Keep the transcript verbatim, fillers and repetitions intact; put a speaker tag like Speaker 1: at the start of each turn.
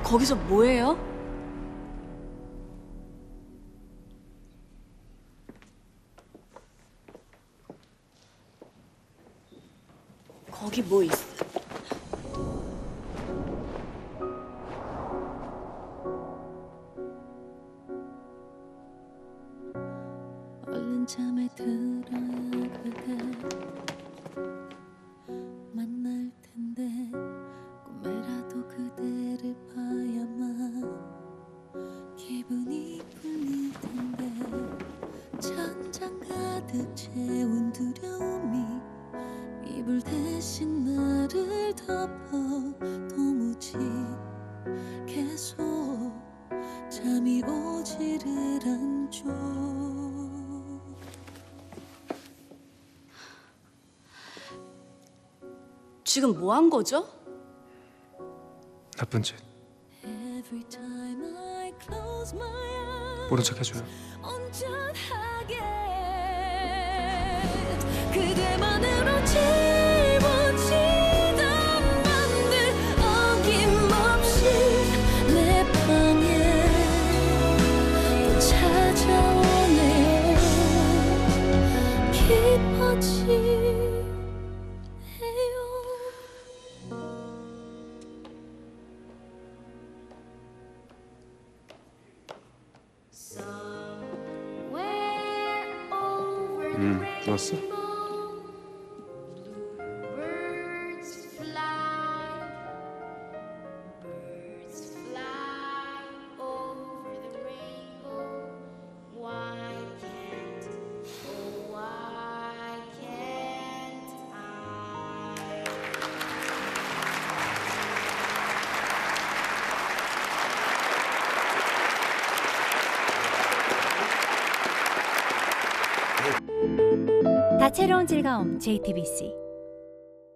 Speaker 1: 거기서 뭐해요? 거기 뭐 있어?
Speaker 2: 얼른 잠에 들어야 그대 만날 텐데 꿈에라도 그대를 봐야만 기분이 풀릴 텐데 천장 가득 채운 두려움이 이불 대신 나를 덮어 도무지 계속 잠이 오지를 않죠.
Speaker 1: 지금 뭐 한 거죠?
Speaker 3: 나쁜 짓. 모른 척 해줘요.
Speaker 2: 그대만으로 짊어지던 맘들 어김없이 내 방에 또 찾아오네요. 깊어지네요.
Speaker 3: 음, 왔어?
Speaker 4: 다채로운 즐거움 제이티비씨